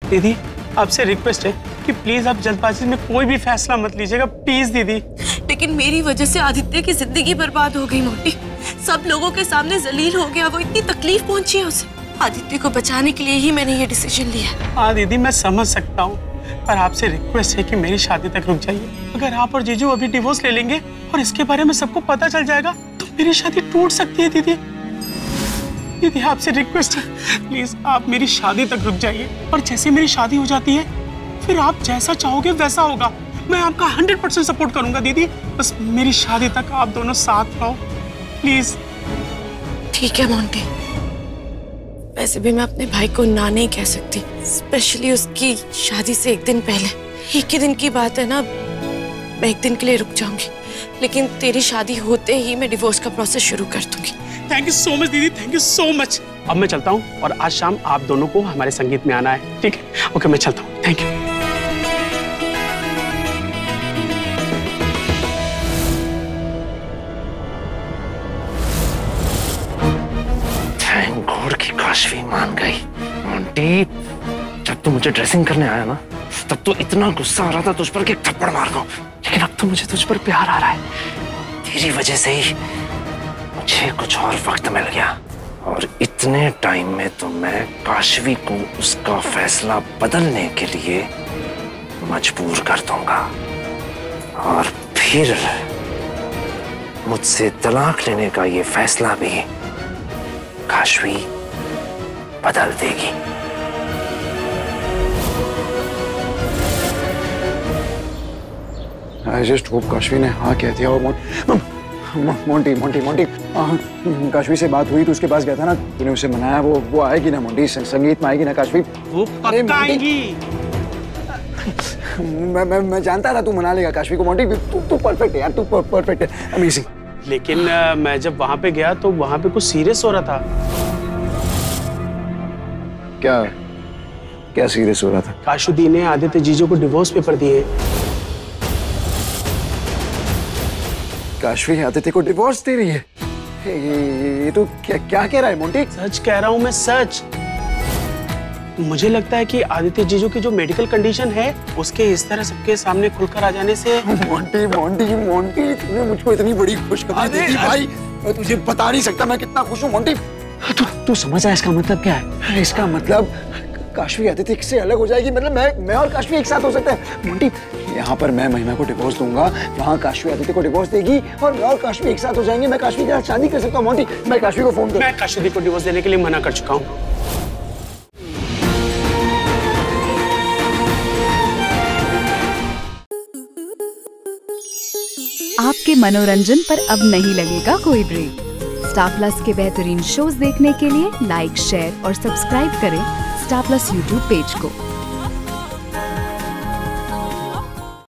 दीदी आपसे रिक्वेस्ट है कि प्लीज आप जल्दबाजी में कोई भी फैसला मत लीजिएगा, प्लीज दीदी। लेकिन मेरी वजह से आदित्य की जिंदगी बर्बाद हो गई मोटी, सब लोगों के सामने जलील हो गया, वो इतनी तकलीफ पहुंची है उसे। आदित्य को बचाने के लिए ही मैंने ये डिसीजन लिया। हाँ दीदी मैं समझ सकता हूँ, पर आपसे रिक्वेस्ट है कि मेरी शादी तक रुक जाइए। अगर आप और जीजू अभी डिवोर्स ले लेंगे और इसके बारे में सबको पता चल जाएगा तो मेरी शादी टूट सकती है दीदी। दीदी आपसे रिक्वेस्ट है, प्लीज आप मेरी शादी तक रुक जाइए, और जैसे मेरी शादी हो जाती है फिर आप जैसा चाहोगे वैसा होगा। मैं आपका 100% सपोर्ट करूंगा दीदी, बस मेरी शादी तक आप दोनों साथ रहो प्लीज। ठीक है मोंटी, वैसे भी मैं अपने भाई को ना नहीं कह सकती, स्पेशली उसकी शादी से एक दिन पहले। एक ही दिन की बात है ना, मैं एक दिन के लिए रुक जाऊंगी, लेकिन तेरी शादी होते ही मैं डिवोर्स का प्रोसेस शुरू कर दूंगी। थैंक यू सो मच दीदी, थैंक यू सो मच। अब मैं चलता हूँ और आज शाम आप दोनों को हमारे संगीत में आना है, ठीक है? ओके मैं चलता हूँ, थैंक यू। थैंक गॉड कि काशवी मान गई। मोंटी जब तू मुझे ड्रेसिंग करने आया ना तब तो इतना गुस्सा आ रहा था तुझ पर कि थप्पड़ मार दूं, लेकिन अब तो मुझे तुझ पर प्यार आ रहा है। तेरी वजह से ही मुझे कुछ और वक्त मिल गया, और इतने टाइम में तो मैं काशवी को उसका फैसला बदलने के लिए मजबूर कर दूंगा, और फिर मुझसे तलाक लेने का ये फैसला भी काशवी बदल देगी। I just hope काशवी ने हाँ कह दिया। और मोंटी मोंटी मोंटी काशवी से बात हुई तो उसके पास गया था ना, तूने उसे मनाया, वो आएगी ना मोंटी, संगीत में आएगी ना काशवी? वो पक्का आएगी। मैं जानता था तू मना लेगा काशवी को मोंटी, तू परफेक्ट है यार, तू परफेक्ट है, अमेजिंग। लेकिन मैं जब वहां पे गया तो वहां पे कुछ सीरियस हो रहा था। क्या सीरियस हो रहा था? काशुदी ने आदित्य जीजू को डिवोर्स पेपर दिए। काशवी आदित्य को डिवोर्स दे रही है? ये तो क्या कह रहा है मोंटी? सच कह रहा हूँ मैं, सच। मुझे लगता है कि आदित्य जीजू की जो मेडिकल कंडीशन है उसके इस तरह सबके सामने खुलकर आ जाने से। मोंटी मोंटी मोंटी तूने मुझको इतनी बड़ी खुशखबरी दी भाई, मैं तुझे बता नहीं सकता मैं कितना खुश हूँ मोंटी। तू समझ रहा है इसका मतलब क्या है? इसका मतलब काशवी आदित्य से अलग हो जाएगी, मतलब मैं और काशवी एक साथ हो सकते हैं मोंटी। यहाँ पर मैं महिमा को डिवोर्स दूंगा, वहाँ काशवी आदित्य को डिवोर्स देगी, और मैं और काशवी एक साथ हो जाएंगे। मैं काशवी के साथ शादी कर सकता हूँ मोंटी। मैं काशवी को फोन कर, मैं काशवी को डिवोर्स देने के लिए मना कर चुका हूँ। आपके मनोरंजन पर अब नहीं लगेगा कोई ब्रेक। स्टार प्लस के बेहतरीन शोज देखने के लिए लाइक, शेयर और सब्सक्राइब करें स्टार प्लस यूट्यूब पेज को।